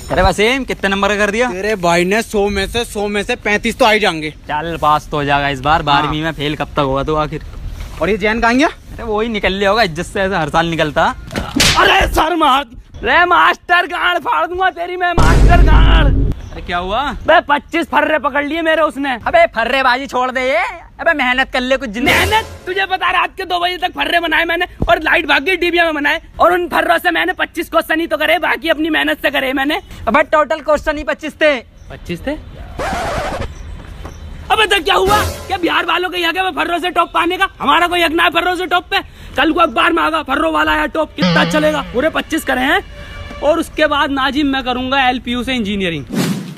अरे वसीम कितने नंबर का कर दिया? तेरे भाई ने 100 में से 35 तो आ ही जाएंगे। चल पास तो हो जाएगा इस बार। 12वीं में फेल कब तक होगा तो आखिर? और ये जैन कहाँ गया? अरे वो ही निकल लिया होगा इज्जत से, ऐसा हर साल निकलता। अरे सर मार रे, मास्टर गांड फाड़ दूंगा तेरी मैं, मास्टर गांड। अरे क्या हुआ? 25 फर्रे पकड़ लिए मेरे उसने। अबे फर्रेबाजी छोड़ दे ये, अबे मेहनत कर ले कुछ जिंदगी। मेहनत तुझे पता, रात के 2 बजे तक फर्रे बनाए मैंने और लाइट भाग गई डिबिया में बनाए, और उन फर्रों से मैंने 25 क्वेश्चन ही तो करे, बाकी अपनी मेहनत से करे मैंने। अबे टोटल क्वेश्चन ही 25 थे। 25 थे? अबे तो क्या हुआ? क्या बिहार वालों के यहाँ के फर्रों से टॉप पाने का? हमारा कोई यज्ञ है फर्रों से टॉप पे? कल को अखबार में आगा फर्रो वाला है टॉप, कितना चलेगा? पूरे 25 करे हैं। और उसके बाद नाजिम मैं करूंगा LPU से इंजीनियरिंग।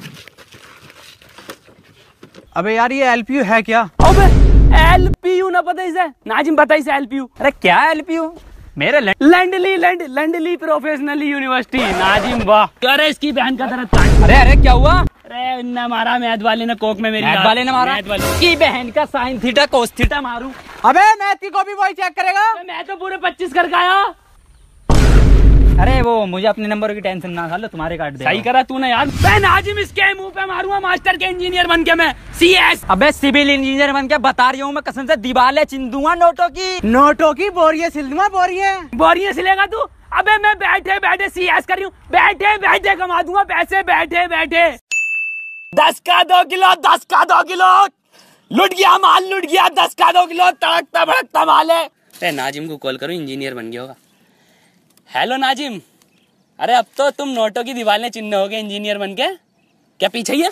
अबे यार ये LPU है क्या? अबे LPU ना पता इसे? नाजिम बता इसे LPU। अरे क्या LPU? मेरे लैंडली प्रोफेशनली यूनिवर्सिटी। नाजिम वाह, अरे इसकी बहन का दर्द था। अरे क्या हुआ? अरे न मारा मैथ वाले ने कोक में, मेरी मैथ वाले ने मारा? की बहन का साइन थीटा कोस थीटा मारू। अबे मैथ की कॉपी वही चेक करेगा। मैं तो पूरे 25 करके आया। अरे वो मुझे अपने नंबर की टेंशन ना खा लो, तुम्हारे काट दे। सही करा तूने यार। मैं नाजिम इसके मुंह पे मारूंगा मास्टर के इंजीनियर बन के मैं CS। अबे सिविल इंजीनियर बन के बता रही हूँ मैं, कसम से दीवारें चिन दूंगा नोटों की बोरिये सिल दूंगा, बोरियां सिलेगा तू? अबे मैं बैठे बैठे CS कर रही हूँ, बैठे बैठे कमा दूंगा पैसे, बैठे बैठे। 10 का 2 किलो, 10 का 2 किलो लुट गया माल, लुट गया 10 का 2 किलो, तड़कता भड़कता माल है। नाजिम को कॉल करो, इंजीनियर बन गया होगा। हेलो नाजिम, अरे अब तो तुम नोटों की दीवारें चिन्ह हो गए इंजीनियर बन के। क्या पीछे ही है?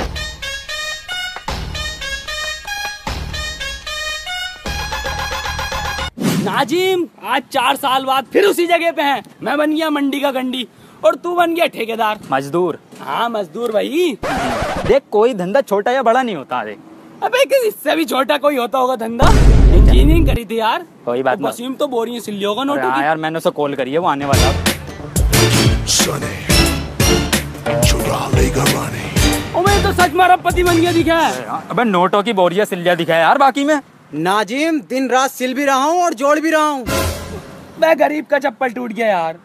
नाजिम आज 4 साल बाद फिर उसी जगह पे हैं। मैं बन गया मंडी का गंडी और तू बन गया ठेकेदार। मजदूर। हाँ मजदूर भाई। देख कोई धंधा छोटा या बड़ा नहीं होता। देख अबे इससे भी छोटा कोई होता होगा धंधा। इंजीनियरिंग करी थी यार। कोई बात नहीं। वसीम तो बोरियां सिल होगा नोटों की। यार मैंने उसे कॉल करी है, वो आने वाला। मैं तो सच में अरबपति बन गया दिखा है। अबे नोटों की बोरियां सिल दिखा है यार। बाकी में नाजिम दिन रात सिल भी रहा हूँ और जोड़ भी रहा हूँ। मैं गरीब का चप्पल टूट गया यार।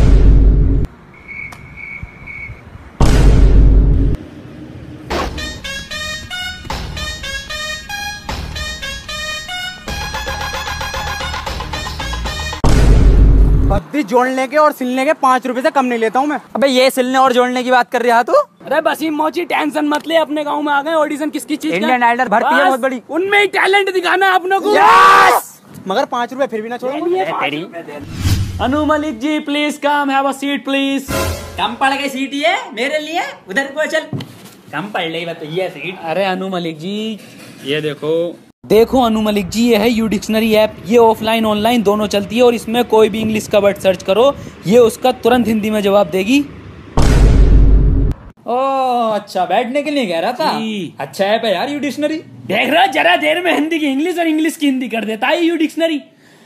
पत्ती जोड़ने के और सिलने के 5 रुपए से कम नहीं लेता हूँ मैं। अबे ये सिलने और जोड़ने की बात कर रहा तू? अरे वसीम मोची टेंशन मत ले, अपने गांव में आ गए। ऑडिशन किसकी चीज? इंडियन आइडल भर्ती है बहुत बड़ी, उनमें ही टैलेंट दिखाना अपनों को। मगर 5 रुपए फिर भी ना छोड़ो। Anu Malik ji please come, have a seat please. कम पड़ गई सीट ये मेरे लिए, उधर को चल। कम पड़ रही तो ये सीट। अरे अनु मलिक जी ये देखो अनु मलिक जी, ये है यू डिक्शनरी ऐप। ये ऑफलाइन ऑनलाइन दोनों चलती है और इसमें कोई भी इंग्लिश का वर्ड सर्च करो, ये उसका तुरंत हिंदी में जवाब देगी। ओह अच्छा, बैठने के लिए कह रहा था। अच्छा ऐप है यार यू डिक्शनरी। देख रहा जरा देर में हिंदी की इंग्लिश और इंग्लिश की हिंदी कर देता है यू डिक्शनरी।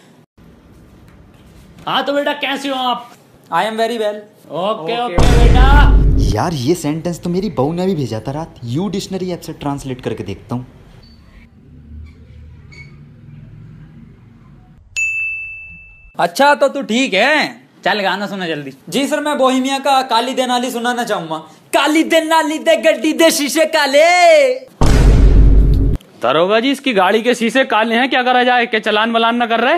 हाँ तो बेटा कैसे हो आप? I am very well. Okay बेटा। यार ये सेंटेंस तो मेरी बहू ने भी भेजा था रात। यू डिक्शनरी ऐप से ट्रांसलेट करके देखता हूँ। अच्छा तो तू ठीक है, चल गाना सुना जल्दी। जी सर, मैं बोहिमिया का काली दे नाली सुनाना चाहूंगा। काली दे नाली दे गड्डी दे शीशे काले। दरोगा जी इसकी गाड़ी के शीशे काले हैं, क्या करा जाए? क्या चलान वलान ना कर रहे?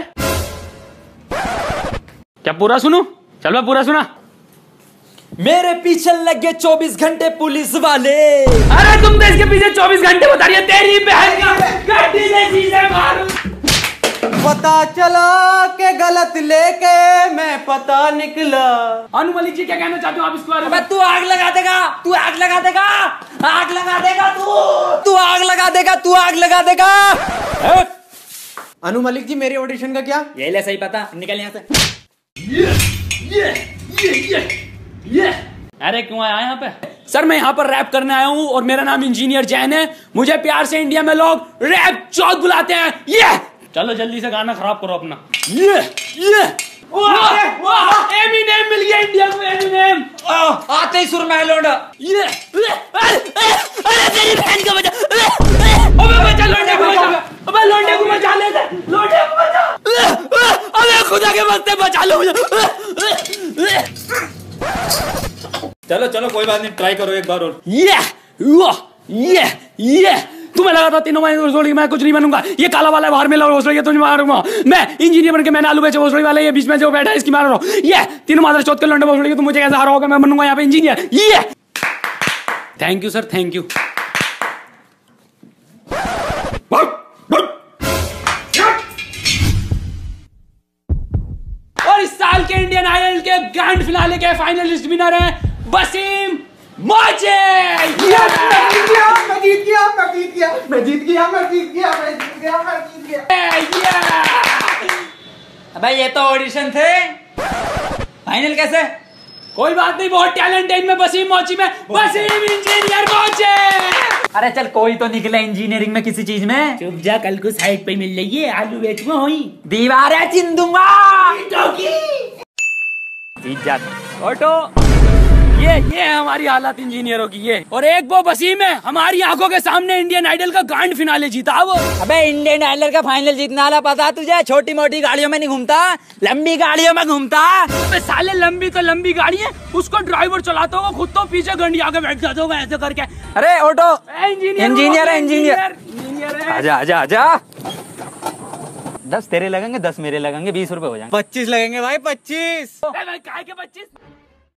क्या पूरा सुनूं? चल मैं पूरा सुना। मेरे पीछे लगे 24 घंटे पुलिस वाले। अरे तुम तो इसके पीछे 24 घंटे बता रही है। तेरी बहन का गड्डी से शीशे मारूं। पता चला के गलत लेके मैं पता निकला। अनु मलिक जी क्या कहना चाहते हो आप इसके बारे में? तू आग लगा देगा, तू आग लगा देगा, आग लगा देगा, तू आग लगा देगा, तू आग लगा देगा। अनु मलिक जी मेरी ऑडिशन का क्या? यही ले सही पता, निकल यहाँ से। ये अरे क्यों आया यहाँ पे? सर मैं यहाँ पर रैप करने आया हूँ और मेरा नाम इंजीनियर जैन है। मुझे प्यार से इंडिया में लोग रैप चौथ बुलाते हैं। ये चलो जल्दी से गाना खराब करो अपना। ये एमिनेम मिल गया इंडिया को, एमिनेम आते ही सुर में लौटा। ये अरे तेरी बहन का बचा। अबे बचा लौंडे को, बचा। अबे लौंडे को बचा ले, लौंडे को बचा। अबे खुदा के वास्ते बचा लो मुझे। चलो चलो कोई बात नहीं, ट्राई करो एक बार और। ये तुम्हें लगा था तीनों महीने भोसड़ी मैं कुछ नहीं बनूंगा, ये काला वाला बाहर में भोसड़ी तुझे मारूंगा मैं, इंजीनियर बन के मैंने आलू बेचे भोसड़ी वाले, ये बीच में जो बैठा है इसकी मार रहा हूँ, ये तीनों मादर चौथ के लंडे भोसड़ी, तुम मुझे कैसे हराओगे, मैं बनूंगा यहाँ पे इंजीनियर। ये thank you sir, thank you. और इस साल के इंडियन आइडल के ग्रैंड फिनाले के फाइनलिस्ट विनर हैं वसीम मोचे। अबे ये तो ऑडिशन थे, फाइनल कैसे? कोई बात नहीं, बहुत टैलेंट है इनमें वसीम मोची में, वसीम इंजीनियर मोचे। अरे चल कोई तो निकले इंजीनियरिंग में किसी चीज में। चुप जा, कल को साइड पे मिल रही है, आलू बेच में हुई दीवार है चिन दूंगा। ऑटो ये हमारी हालत इंजीनियरों की ये, और एक वो वसीम है हमारी आंखों के सामने इंडियन आइडल का ग्रैंड फिनाले जीता वो। अबे इंडियन आइडल का फाइनल जीतने वाला पता तुझे? छोटी मोटी गाड़ियों में नहीं घूमता, लंबी गाड़ियों में घूमता। अबे साले लंबी तो लंबी गाड़ी है, उसको ड्राइवर चलाता होगा, खुद तो पीछे घंटी आके बैठ जाता होगा ऐसे करके। अरे ऑटो इंजीनियर है, इंजीनियर है। आजा आजा आजा। 10 तेरे लगेंगे, 10 मेरे लगेंगे, 20 रुपए हो जाएंगे। 25 लगेंगे भाई, 25। काय के 25?